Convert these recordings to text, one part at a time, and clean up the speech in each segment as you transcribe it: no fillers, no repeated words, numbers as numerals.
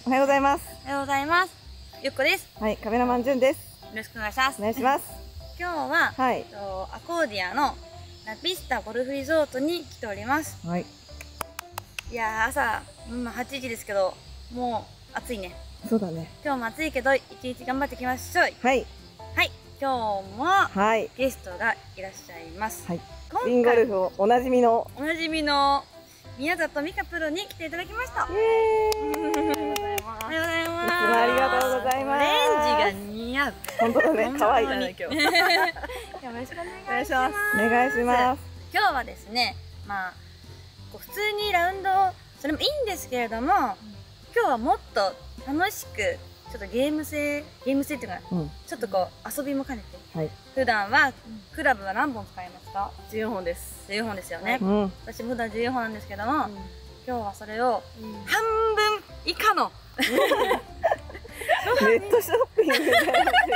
おはようございます。 おはようございます。ゆっこです。 はい、カメラマンじゅんです。 よろしくお願いします。 お願いします。 今日は、 はい。 アコーディアのラピスタゴルフリゾートに来ております。 はい。 いやー、朝、8時ですけど、もう暑いね。 そうだね。 今日も暑いけど、一日頑張っていきましょう。 はい。 はい、今日も、 はい。 ゲストがいらっしゃいます。 はい。 今リンゴル回、 フをおなじみの。 おなじみの宮里美香プロに来ていただきました。 イエーイ。 おはようございます。おはようございます。 いつもありがとうございます。 オレンジが似合う。 本当だね。可愛い本当にね今日。 よろしくお願いします。 お願いします。 今日はですね、こう普通にラウンド、それもいいんですけれども、今日はもっと楽しく、ちょっとゲーム性っていうか、ちょっとこう遊びも兼ねて、 はい。 普段はクラブは何本使いますか 14本です。 ？14本ですよね。私も普段14本なんですけども、今日はそれを半分以下のネットショッピングで。 半分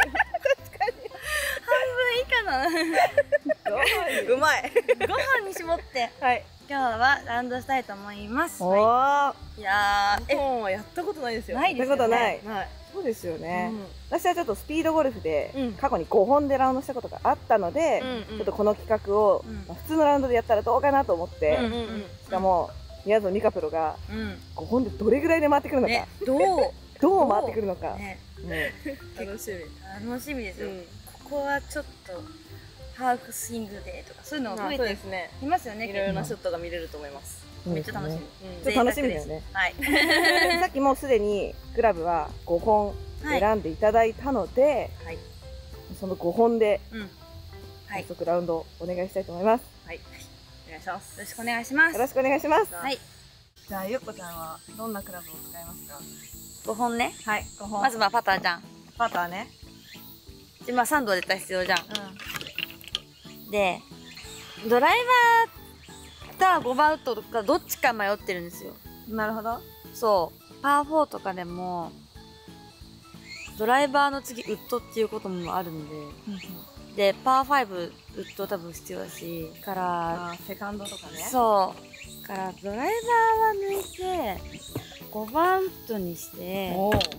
以下のうまい。 5本に絞ってはい。 今日はラウンドしたいと思います。 おお。 いやー、 本はやったことないですよ。 ないですよね。 そういうことない。 はい。 そうですよね。私はちょっとスピードゴルフで過去に5本でラウンドしたことがあったので、ちょっとこの企画を普通のラウンドでやったらどうかなと思って、しかも宮園美香プロが5本でどれぐらいで回ってくるのか、どう回ってくるのか、 楽しみ。 楽しみですよ。ここはちょっとハーフスイングでとかそういうのが増えていますよね。 いろいろなショットが見れると思います。 めっちゃ楽しみ。 ちょっと楽しみだよね。 はい。 さっきもうすでにクラブは5本選んでいただいたので、その5本で早速ラウンドお願いしたいと思います。 はい。お願いします。 よろしくお願いします。 よろしくお願いします。 はい。 じゃあゆっこちゃんはどんなクラブを使いますか 5本ね。 はい。5本。 まずパターじゃん。 パターね。 で3度絶対必要じゃん。でドライバーと5番ウッドとかどっちか迷ってるんですよ。 なるほど。 そうパー4とかでもドライバーの次ウッドっていうこともあるんで、でパー5ウッド多分必要だしからセカンドとかね。 そうからドライバーは抜いて5番ウッドにして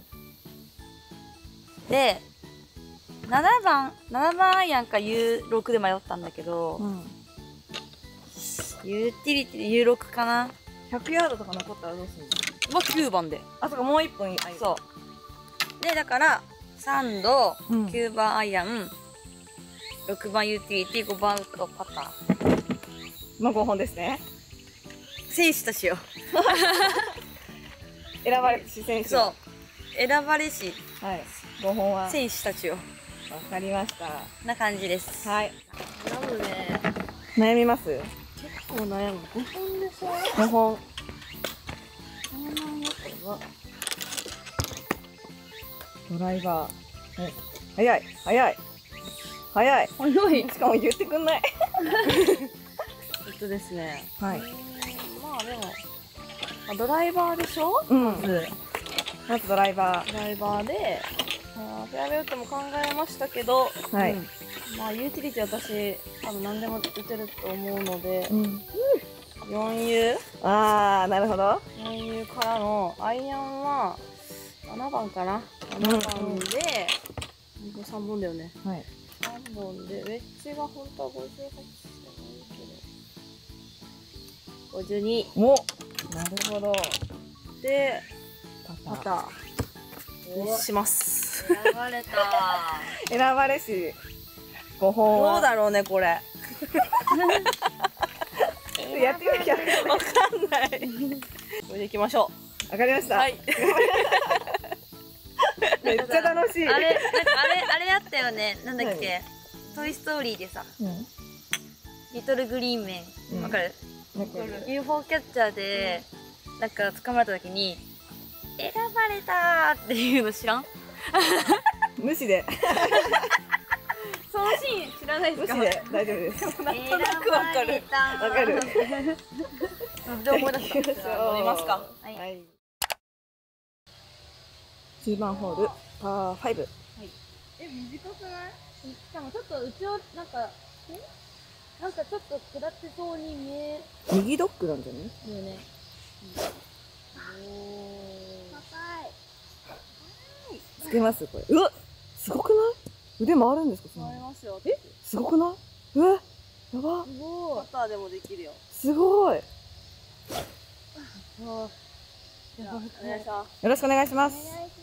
で7番アイアンか U6 で迷ったんだけど、ユーティリティで U6 かな。 100ヤードとか残ったらどうするの？ もう9番で。 あ、そうか、もう1本そうでだから3度、9番アイアン、6番ユーティリティ、5番ウッドパターの5本ですね。 選手たちよ。 選ばれし選手。 そう。選ばれし。 はい。5本は。 選手たちよ。 わかりました。 な感じです。 はい。 悩むね。 悩みます？ 結構悩む。5本でしょ 5本。ドライバー。早い。早い。早い。 早い。 しかも言ってくんない。 ですね。 はい。 まあでも、ドライバーでしょまずドライバー。 ドライバーで、フェアウェイウッドも考えましたけど、 はい。 まあユーティリティ私、多分何でも打てると思うので、4U？ あー、なるほど。 4U からのアイアンは7番かな。7番で、3本だよね。 はい。 3本で、ウェッジが本当は58じゃないけど、52。 お、なるほど。 で、 パターにします。 選ばれた。 選ばれし5本は。 どうだろうね、これ。 やってみなきゃわかんない。これでいきましょう。わかりました。 はい。 めっちゃ楽しい。 あれあったよね。なんだっけ。トイストーリーでさ。リトルグリーンメン。わかる？UFO キャッチャーで、なんか捕まれた時に、選ばれたーっていうの知らん？ 無視で。 そのシーン知らないですか？ 無視で大丈夫です。 なんとなくわかる。 わかる。 で思い出した。 乗りますか。 はい。 9番ホールパー5。 短くない？しかもちょっとうちをなんかちょっと下ってそうに見え右ドッグなんじゃない？ るよね。 けます、これ。うわ、すごくない？腕回るんですか？ 回りますよ。 すごくない？うわ、やば。 すごい。パターでもできるよ。 すごい。 よろしくお願いします。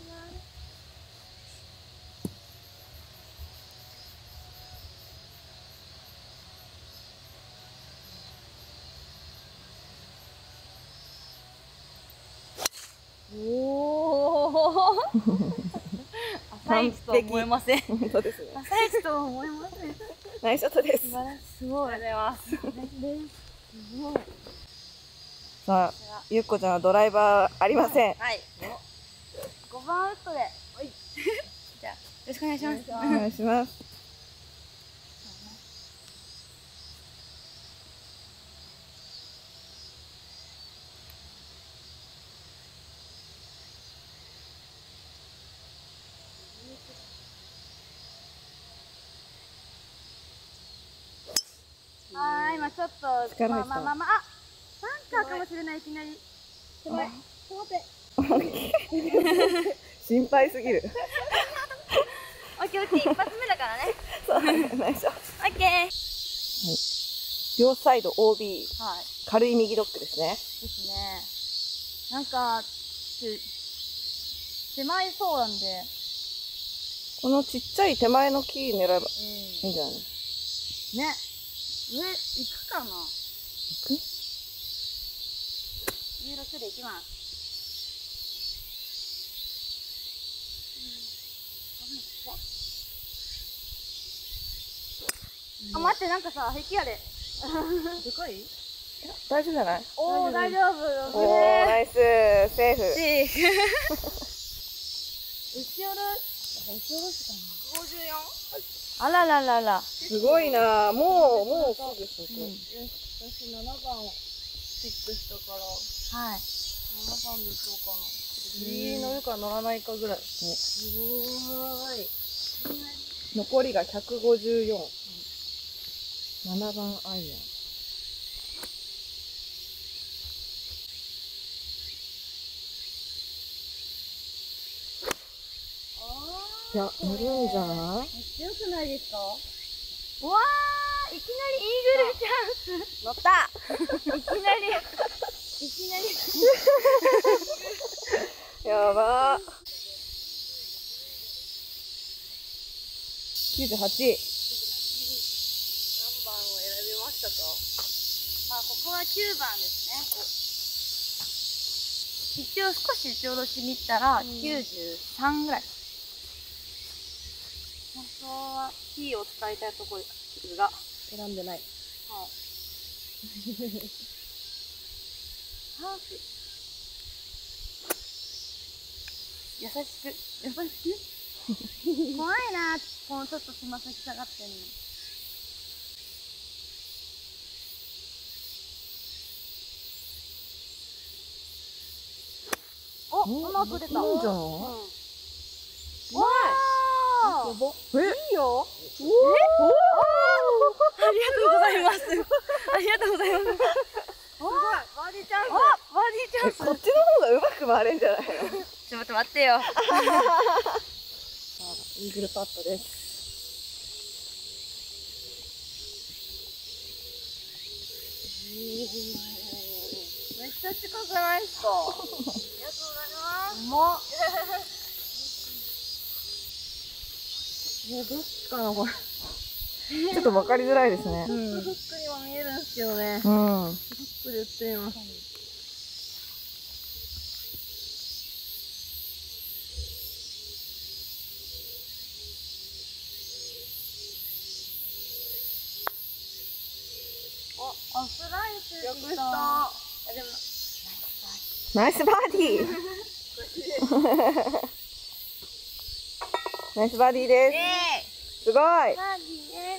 おお。朝一とは思えません。 本当ですね。 朝一とは思えません。 ナイスショットです。 すごい。ありがとうございます。すごい。 さあ、ゆっこちゃんはドライバーありません。 はい。5番ウッドで。じゃあ、よろしくお願いします。 お願いします。 今ちょっと、まあ、バンカーかもしれない、いきなり。手前、 心配すぎる。 オッケー、一発目だからね。 そう、ナイスショット。 オッケー。 両サイド OB、 はい。 軽い右ドッグですね。 ですね。なんか、狭いそうなんで。 このちっちゃい手前の木狙えばいいんじゃないの？ ね。上行くかな。行く？16で行きます。あ、待って、なんかさ、壁あれ。でかい？ 大丈夫じゃない？ おー、大丈夫。 おー、ナイス、セーフ。 打ち下ろすかな。54？あらららら。 すごいな。もうすぐそこ。 私7番チェックしたから。 はい。 7番で打とうかな。右乗るか乗らないかぐらい。すごーい。 残りが154。7番アイアン。いや、乗るんじゃない？ めっちゃ良くないですか？わー、いきなりイーグルチャンス。乗った。いきなり。 やばー。98。 何番を選びましたか？ まあ、ここは9番ですね。一応少し打ち下ろしに行ったら93ぐらい。本当はキーを使いたいところが選んでない。 はい。ハーフ。優しく。怖いなー。このちょっとつま先下がってんの。お、うまく出た。 いいんじゃない？ わー。いいよ。ありがとうございます。ありがとうございます。すごい、バーディーチャンス。バーディーチャンス。 こっちの方がうまく回れんじゃないの？ ちょっと待ってよ。 イーグルパットです。 めっちゃ近くないですか？ありがとうございます。うまっ。 どっちかなこれ。 ちょっと分かりづらいですね。 フックには見えるんですけどね。 うん。 フックで打ってみます。 あ、スライスよくした。 でもナイスバーディー。ナイスバーディーです。すごい。 バーディーです。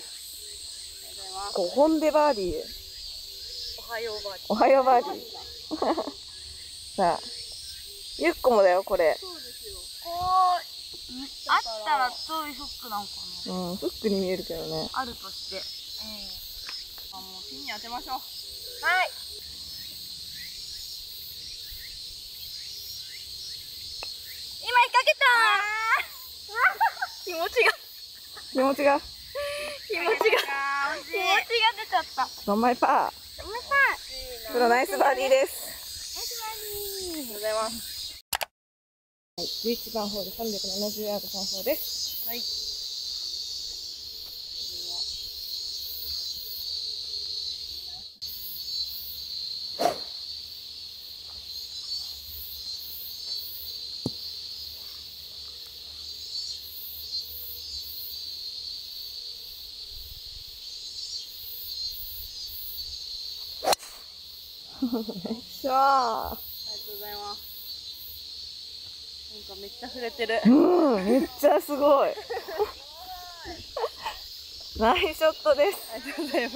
5本でバーディー。 おはようバーディー。 おはようバーディー。さあ、ゆっこもだよ、これ。 そうですよ。こう、あったら遠いフックなんかな。 うん、フックに見えるけどね。 あるとして。 あ、もうピンに当てましょう。 はい。今引っ掛けたー。 気持ちが出ちゃった。 ドンマイパー。プロナイスバーディーです。 ありがとうございます。 はい、11番ホール370ヤードパー4です。 はい。 よっしゃー。 ありがとうございます。なんかめっちゃ触れてる。 めっちゃすごい。ナイスショットです。 ありがとうございます。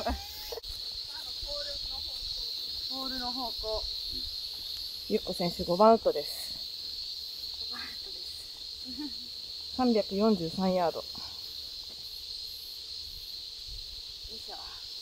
ボールの方向。 ゆっこ選手5番ウッドです。343ヤード。 よいしょ。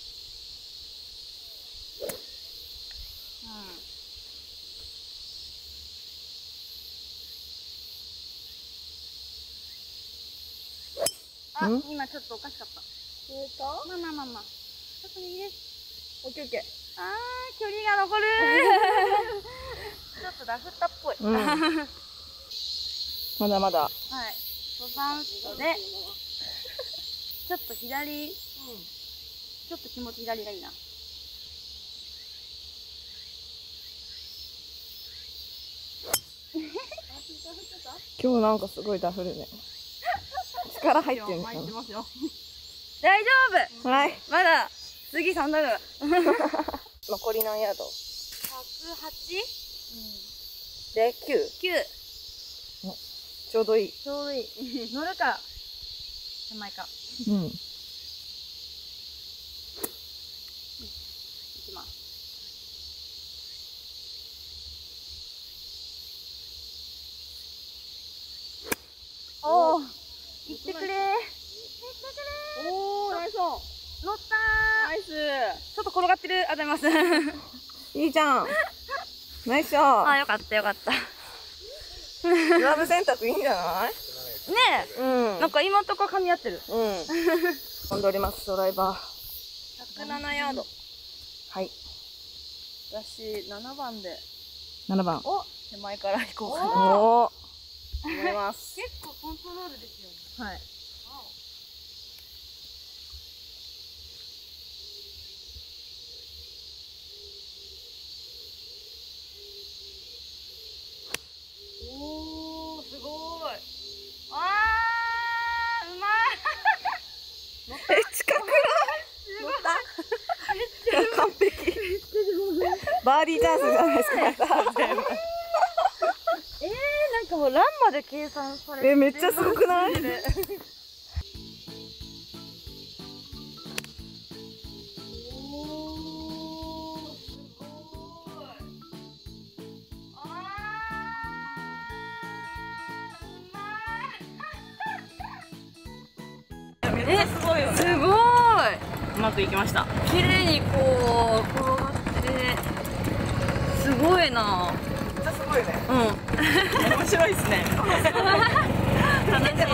今ちょっとおかしかった。まあまあまあまあ。ちょっと右です。 オッケーオッケー。 距離が残る。ちょっとラフったっぽい。 まだまだ。 はい。5番ウッドで。ちょっと左。ちょっと気持ち左がいいな。 今日なんかすごいダフるね。力入ってるんですよ。 大丈夫。 はい。 まだ次3打目。 残り何ヤード 108？ で9。ちょうどいい。 ちょうどいい。乗るか手前か。 うん。 いきます。おお、行ってくれ。 おー、ナイスオン。 乗ったー。 ナイス。 ちょっと転がってる。ありがとうございます。 いいじゃん。ナイスショット。 あ、よかったよかった。 グラブ選択いいんじゃない？ ねえ、 うん。 なんか今んとこ噛み合ってる。 飛んでおります、ドライバー。 107ヤード。 はい。 私、7番で。 7番。 お、手前から行こうかな。 おお。 思います。 結構コントロールですよね。 はい。 おー、すごい。あー、うまい。 近くない？完璧。バーディーチャンスじゃないですか。 なんかもうランまで計算されてる。 めっちゃすごくない？ すごいよね。 すごい。 うまくいきました。 綺麗にこう転がって、すごいな。 めっちゃすごいね。 面白いですね。楽しい。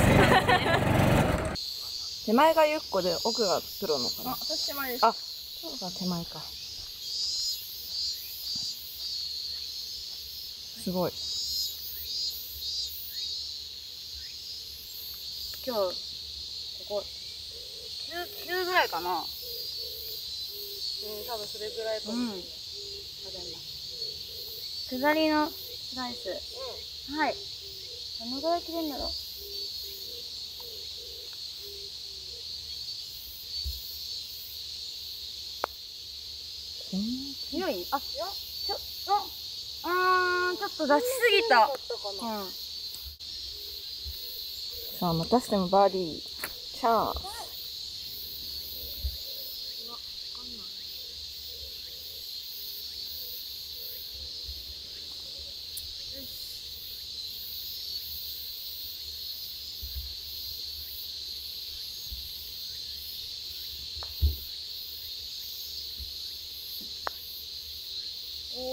手前がゆっこで奥がプロのかな。 私手前です。 あ、そうだ、手前か。すごい。 今日ここ9ぐらいかな。 多分それぐらいかもしれない。 下りのスライス。はい。どのぐらい切れるんだろう。強い？あ、ちょっと出しすぎた。 さあ、またしてもバーディーチャンス。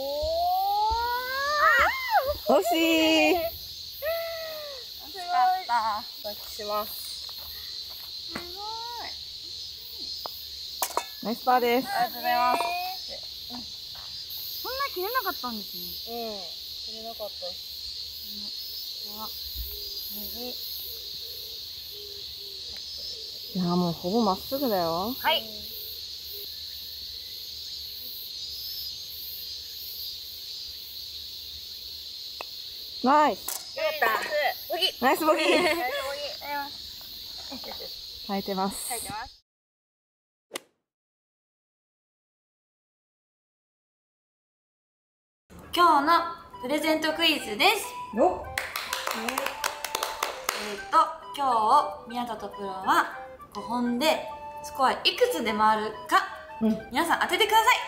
惜しい。 惜しかった。 たします。 すごい。 ナイスパーです。 ありがとうございます。 そんな切れなかったんですね。 切れなかった。 いやもうほぼまっすぐだよ。 はい。 ナイス。 やった。ボギ。 ナイスボギー。 ナイスボギ。 耐えてます。 書いてます。今日のプレゼントクイズです。 よっ。 今日宮里プロは5本でスコアいくつで回るか、皆さん当ててください。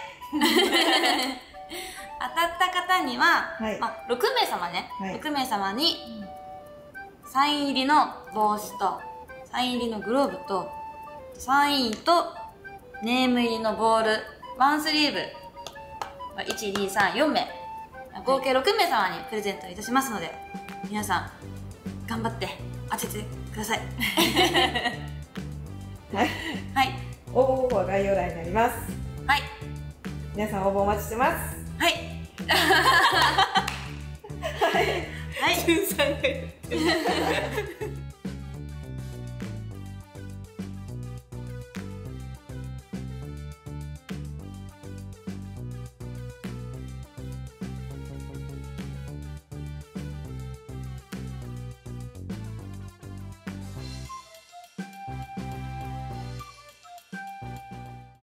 当たった方には、6名様ね、6名様にサイン入りの帽子とサイン入りのグローブとサインとネーム入りのボールワンスリーブ1,2,3,4名合計6名様にプレゼントいたしますので、皆さん頑張って当ててください。 はい。 はい。 応募方法は概要欄になります。 はい。 皆さん応募お待ちしてます。 はい。 はい。 はい。 13回